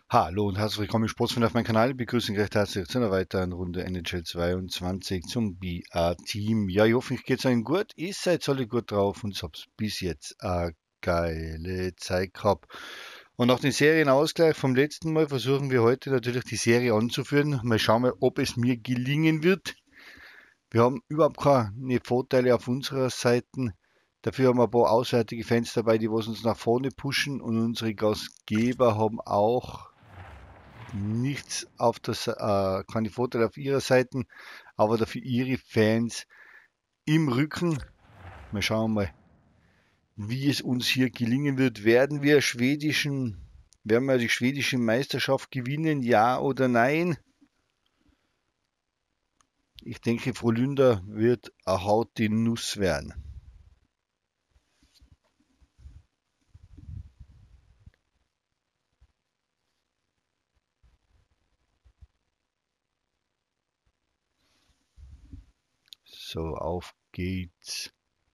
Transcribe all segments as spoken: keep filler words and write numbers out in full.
Hallo und herzlich willkommen im Sportsfan auf meinem Kanal. Ich begrüße Sie recht herzlich zu einer weiteren Runde N H L zweiundzwanzig zum B R-Team. Ja, ich hoffe, es geht Ihnen gut. Ihr seid alle gut drauf und ich habe bis jetzt eine geile Zeit gehabt. Und nach dem Serienausgleich vom letzten Mal versuchen wir heute natürlich die Serie anzuführen. Mal schauen, wir, ob es mir gelingen wird. Wir haben überhaupt keine Vorteile auf unserer Seite. Dafür haben wir ein paar auswärtige Fans dabei, die was uns nach vorne pushen. Und unsere Gastgeber haben auch nichts auf das, äh, keine Vorteile auf ihrer Seite, aber dafür ihre Fans im Rücken. Wir schauen mal, wie es uns hier gelingen wird. Werden wir schwedischen, werden wir die schwedische Meisterschaft gewinnen, ja oder nein? Ich denke, Frölunda wird eine Haut die Nuss werden. So, auf geht's.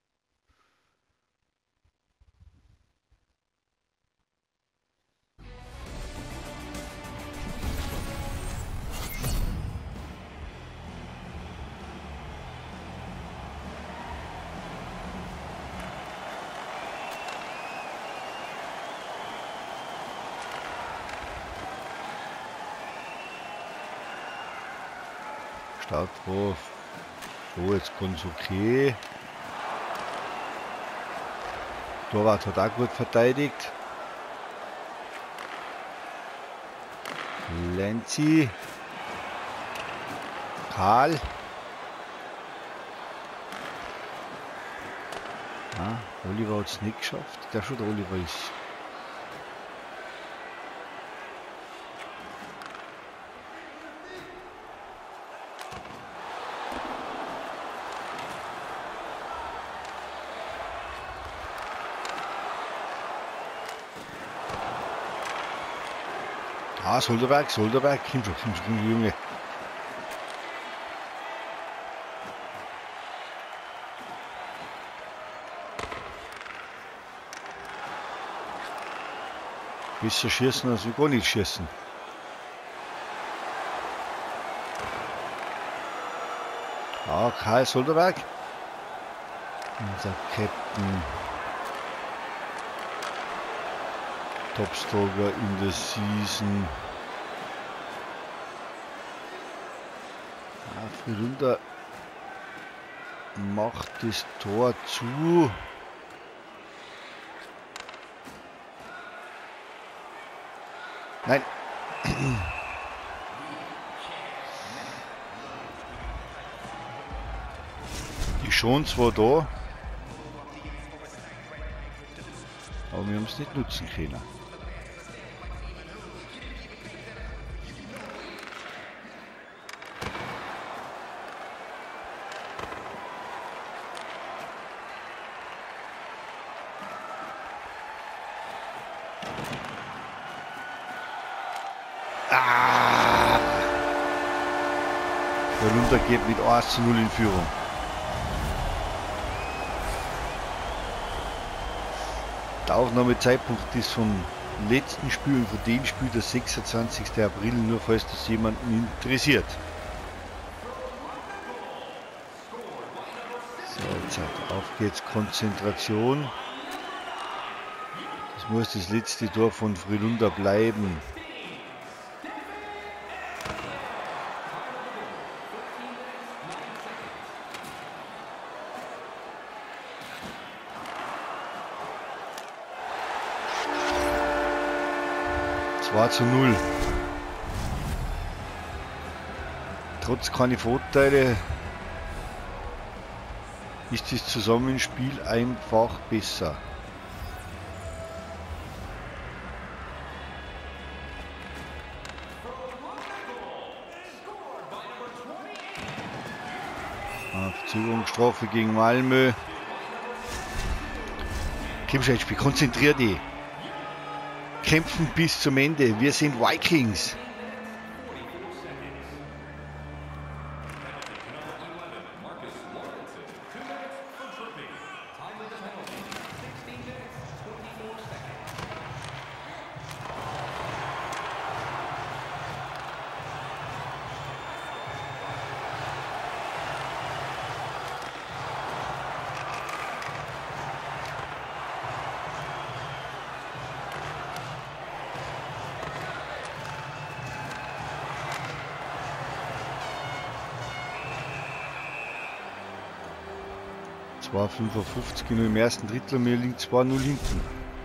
Startwurf. So, jetzt ganz okay. Torwart hat auch gut verteidigt. Lenzi. Karl. Ah, Oliver hat es nicht geschafft. Der schon der Oliver ist. Ah, Solderberg, Solderberg, komm schon, komm schon, komm schon, Junge. Besser schießen als wir gar nicht schießen. Ah, Karl Solderberg. Unser Captain. Topstroger in der Season. Ah, Frölunda macht das Tor zu. Nein. Die schon zwar da, aber wir haben es nicht nutzen können. Ah! Frölunda geht mit eins zu null in Führung. Der Aufnahmezeitpunkt ist vom letzten Spiel und von dem Spiel der sechsundzwanzigster April, nur falls das jemanden interessiert. So, jetzt auf geht's, Konzentration. Das muss das letzte Tor von Frölunda bleiben. zwei zu null. Trotz keine Vorteile ist das Zusammenspiel einfach besser. Verzögerungsstrafe gegen Malmö. Kimscheit-Spiel, konzentrier dich. Kämpfen bis zum Ende. Wir sind Vikings. zwei fünfundfünfzig nur im ersten Drittel und wir liegen zwei null hinten.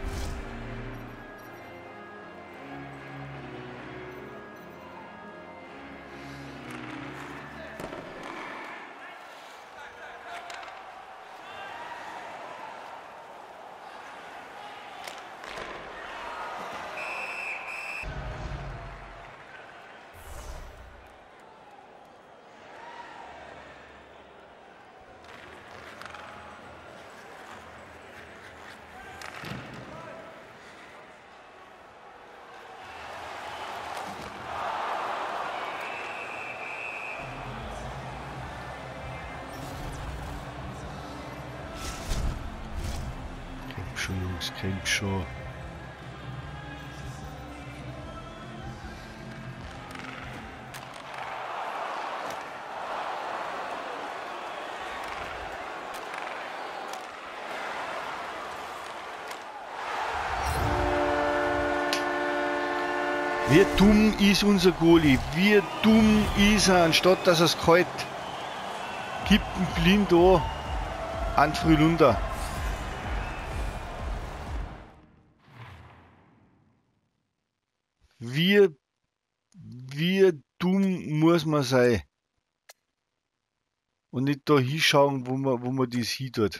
Schon, Jungs, kennt schon. Wie dumm ist unser Goalie? Wie dumm ist er, anstatt dass er es kalt gibt, einen blind da an Frühlunder. Wie, wie dumm muss man sein? Und nicht da hinschauen, wo man, wo man das hin tut.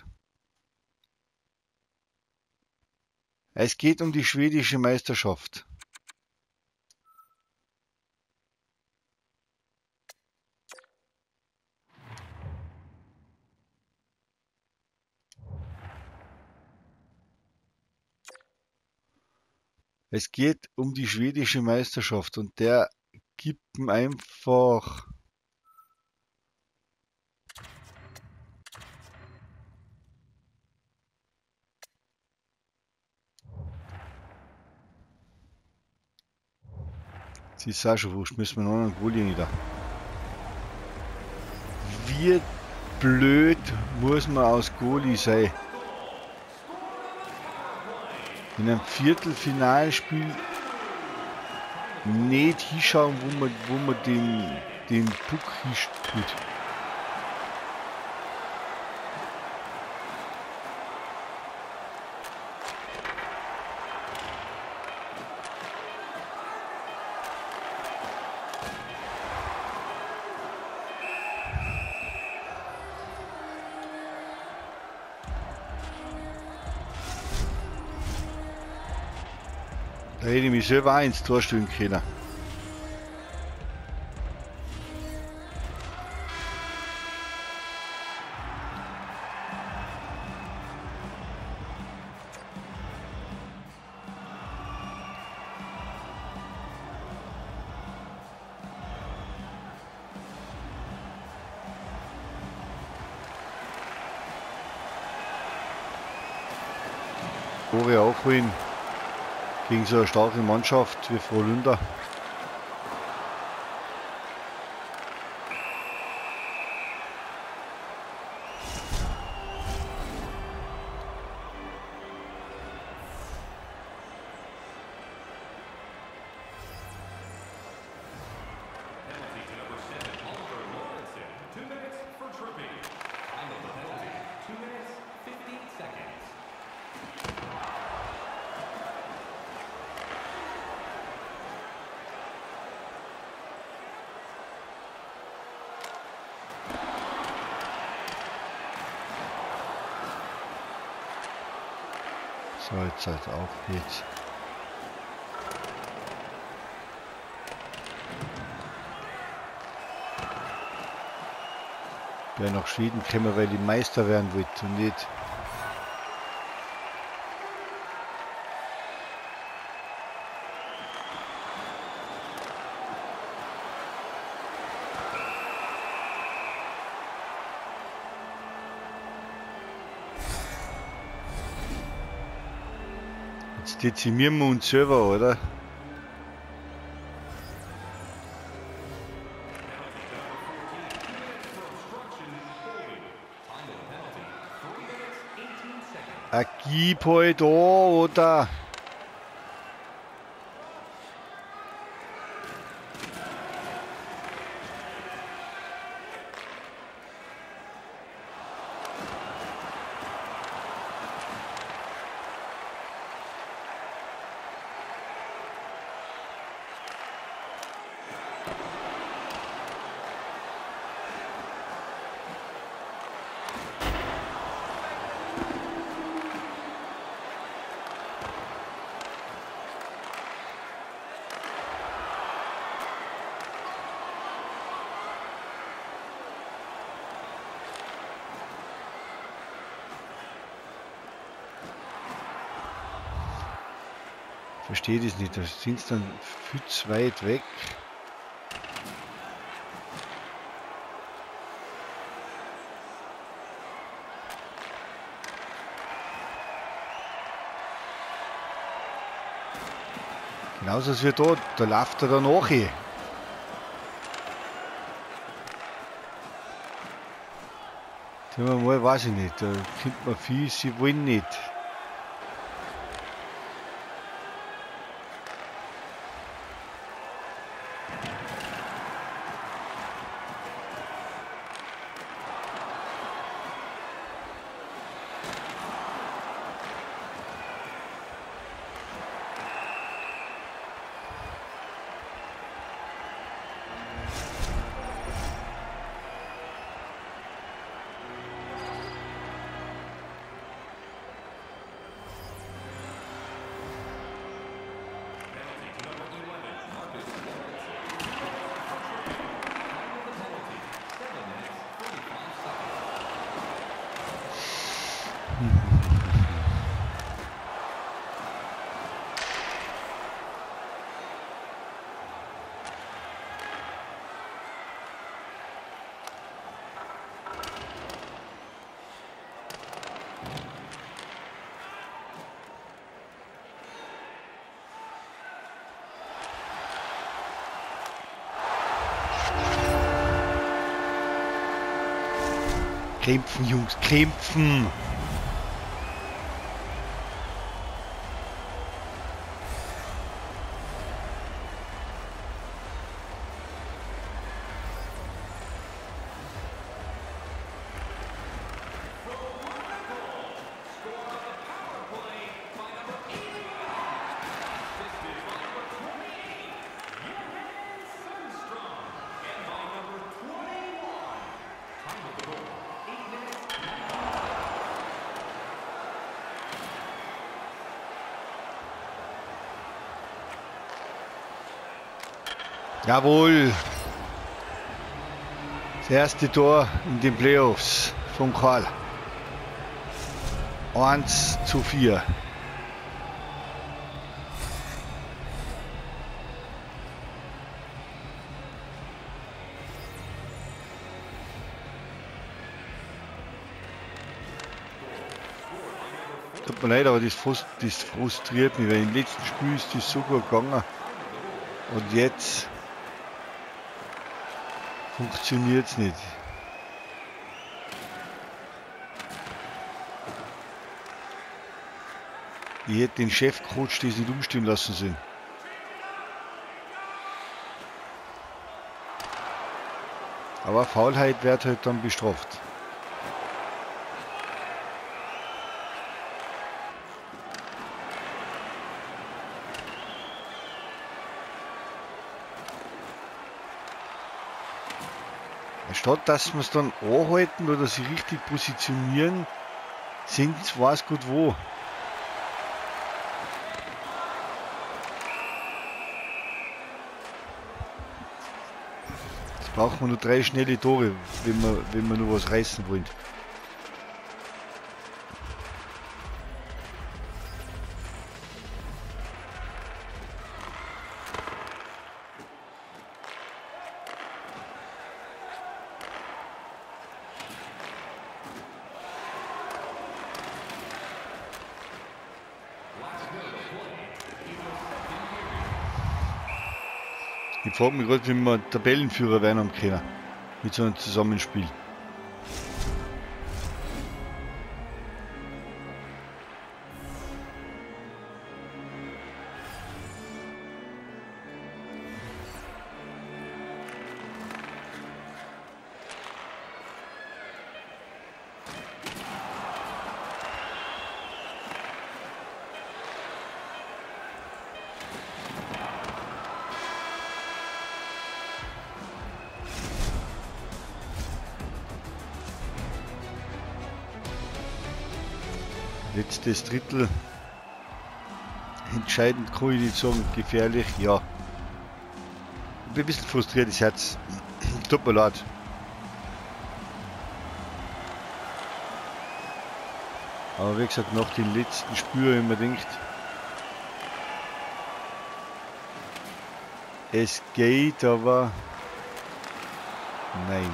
Es geht um die schwedische Meisterschaft. Es geht um die schwedische Meisterschaft und der gibt ihm einfach. Das ist auch schon wurscht, müssen wir noch einen Goalie nieder. Wie blöd muss man aus Goalie sein? In einem Viertelfinalspiel nicht hinschauen, wo man, wo man den, den Puck hinschaut. Da hätte ich mich selber auch ins Tor stellen können. Tore aufholen gegen so eine starke Mannschaft wie Frölunda. So, jetzt halt auf geht's. Ja, nach Schweden kommen, weil die Meister werden wollt und nicht. Jetzt dezimieren wir uns selber, oder? Ah, gib halt da, oder? Verstehe das nicht, da sind sie dann viel zu weit weg. Genauso als wir da, da läuft er danach hin. Tun wir mal, weiß ich nicht, da findet man viel, sie wollen nicht. Kämpfen, Jungs, kämpfen! Jawohl! Das erste Tor in den Playoffs von Karl. eins zu vier. Tut mir leid, aber das, frust, das frustriert mich, weil im letzten Spiel ist das so gut gegangen. Und jetzt funktioniert es nicht. Ich hätte den Chefcoach das nicht umstimmen lassen sollen. Aber Faulheit wird halt dann bestraft. Statt dass wir es dann anhalten oder sich richtig positionieren, sind es weiß gut wo. Jetzt brauchen wir nur drei schnelle Tore, wenn wir, wenn wir nur was reißen wollen. Ich frage mich gerade, wie wir Tabellenführer werden am können mit so einem Zusammenspiel. Letztes Drittel. Entscheidend kann ich nicht sagen, gefährlich, ja. Ich bin ein bisschen frustriert, das Herz. Tut mir leid. Aber wie gesagt, nach den letzten Spüren, wenn man denkt, Es geht, aber nein.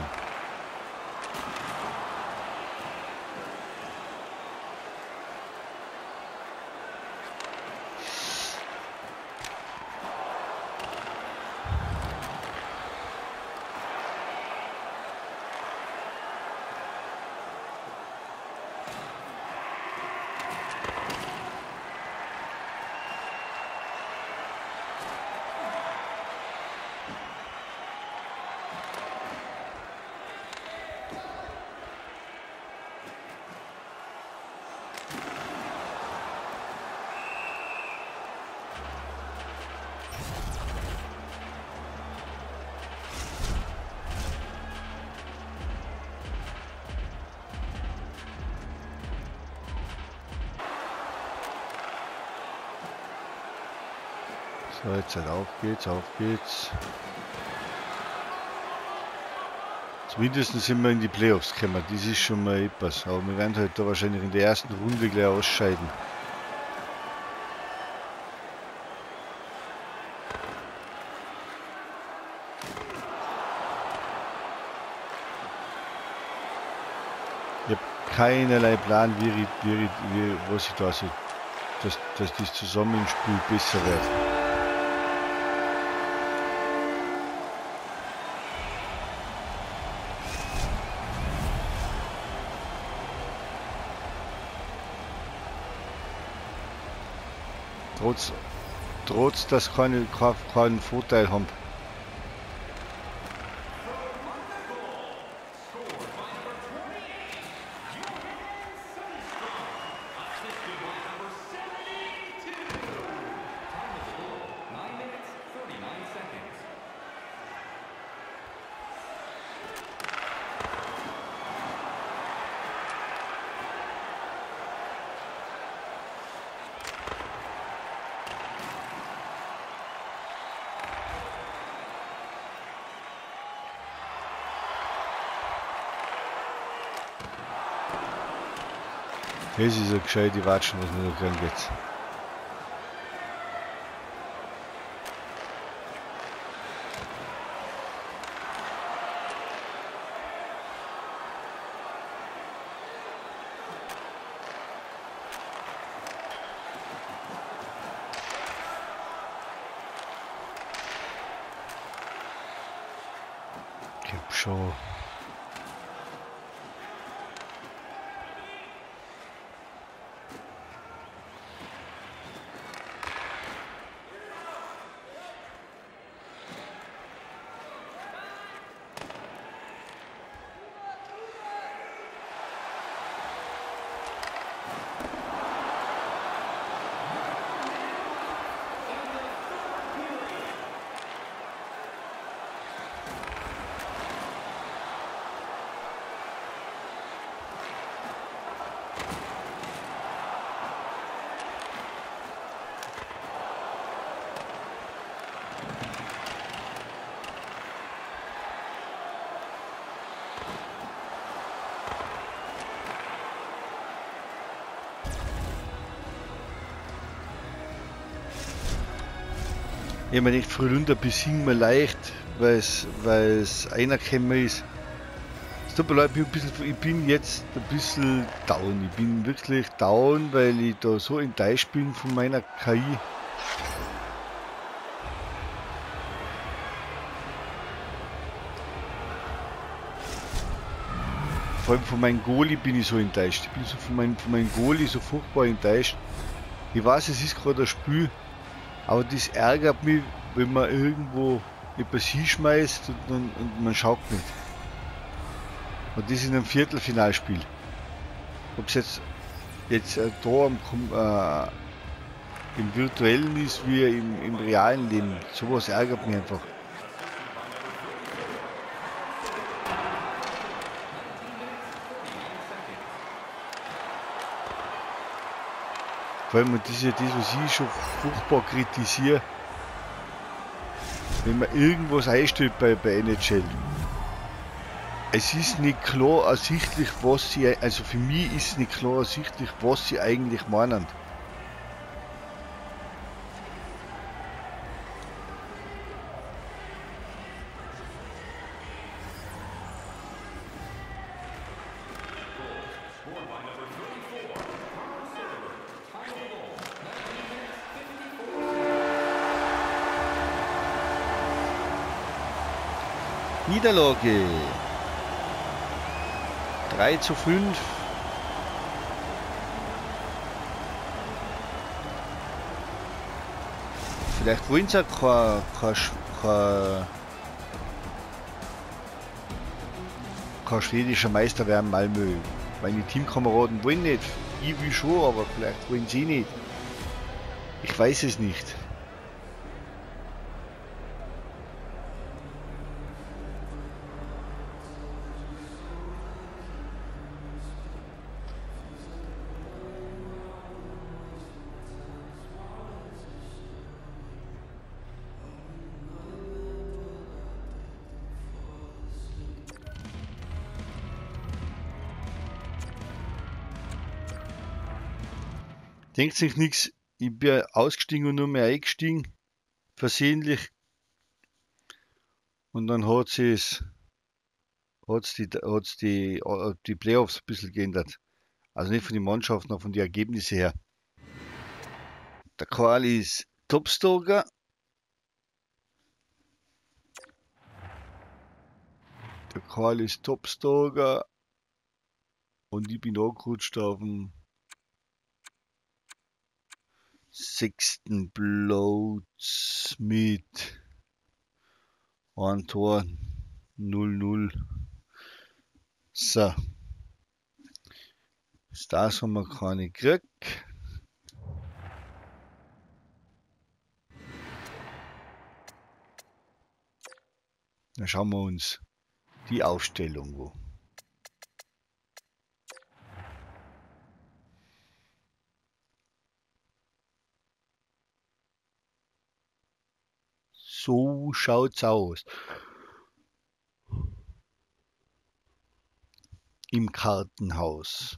So, jetzt halt auf geht's, auf geht's. Zumindest sind wir in die Playoffs gekommen, das ist schon mal etwas. Aber wir werden halt da wahrscheinlich in der ersten Runde gleich ausscheiden. Ich habe keinerlei Plan, wie, ich, wie, ich, wie was ich da sehe, dass, dass das Zusammenspiel besser wird. Trotz, trotz dass keine, keinen Vorteil haben. Das ist eine gescheite Watschen, was wir da kriegen jetzt. Ich hab schon. Ich habe mir gedacht, Frühlunder besiegen wir leicht, weil es einer gekommen ist. Es tut mir leid, ich bin, ein bisschen, ich bin jetzt ein bisschen down. Ich bin wirklich down, weil ich da so enttäuscht bin von meiner K I. Vor allem von meinem Goalie bin ich so enttäuscht. Ich bin so von meinem, von meinem Goalie so furchtbar enttäuscht. Ich weiß, es ist gerade ein Spiel. Aber das ärgert mich, wenn man irgendwo etwas hinschmeißt und, und, und man schaut nicht. Und das in einem Viertelfinalspiel. Ob es jetzt, jetzt äh, da am, äh, im virtuellen ist wie im, im realen Leben. Sowas ärgert mich einfach. Vor allem, das ist ja das, was ich schon furchtbar kritisiere, wenn man irgendwas einstellt bei, bei N H L. Es ist nicht klar ersichtlich, was sie, also für mich ist nicht klar ersichtlich, was sie eigentlich meinen. Niederlage. drei zu fünf. Vielleicht wollen sie kein, kein, kein, kein schwedischer Meister werden, Malmö. Meine Teamkameraden wollen nicht. Ich will schon, aber vielleicht wollen sie nicht. Ich weiß es nicht. Denkt sich nichts, ich bin ausgestiegen und nur mehr eingestiegen, versehentlich. Und dann hat sich hat's die, hat's die, äh, die Playoffs ein bisschen geändert. Also nicht von den Mannschaften, sondern von den Ergebnissen her. Der Karl ist Topstarker. Der Karl ist Topstarker. Und ich bin angerutscht auf dem sechsten Platz mit ein Tor null null. So. Stars haben wir keine gekriegt. Dann schauen wir uns die Aufstellung an. So schaut's aus. Im Kartenhaus.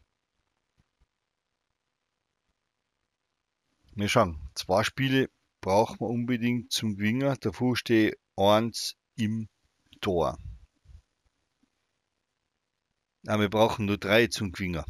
Wir schauen, zwei Spiele brauchen wir unbedingt zum Gewinnen. Davor steht eins im Tor. Aber wir brauchen nur drei zum Gewinnen.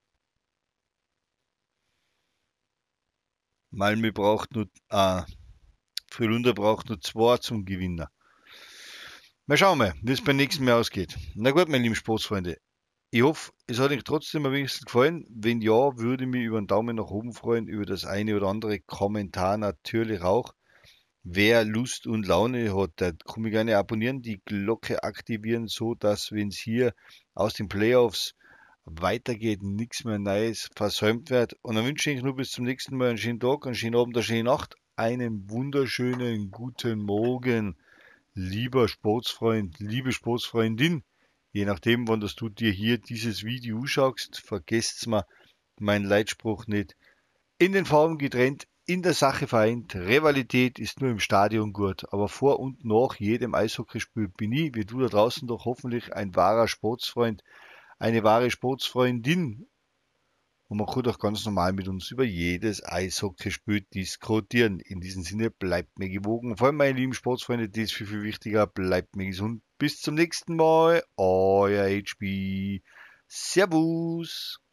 Malmö braucht nur, äh, Frölunda braucht nur zwei zum Gewinnen. Mal schauen wir, wie es beim nächsten Mal ausgeht. Na gut, meine lieben Sportsfreunde. Ich hoffe, es hat euch trotzdem ein wenig gefallen. Wenn ja, würde ich mich über einen Daumen nach oben freuen, über das eine oder andere Kommentar natürlich auch. Wer Lust und Laune hat, der kann mich gerne abonnieren, die Glocke aktivieren, so dass, wenn es hier aus den Playoffs weitergeht, nichts mehr Neues versäumt wird. Und dann wünsche ich nur bis zum nächsten Mal einen schönen Tag, einen schönen Abend, eine schöne Nacht, einen wunderschönen guten Morgen, lieber Sportsfreund, liebe Sportsfreundin. Je nachdem, wann das du dir hier dieses Video schaust, vergesst mal meinen Leitspruch nicht. In den Farben getrennt, in der Sache vereint. Rivalität ist nur im Stadion gut, aber vor und nach jedem Eishockeyspiel bin ich, wie du da draußen, doch hoffentlich ein wahrer Sportsfreund, eine wahre Sportsfreundin. Und man kann doch ganz normal mit uns über jedes Eishockeyspiel diskutieren. In diesem Sinne, bleibt mir gewogen. Vor allem, meine lieben Sportsfreunde, das ist viel, viel wichtiger. Bleibt mir gesund. Bis zum nächsten Mal. Euer H B. Servus.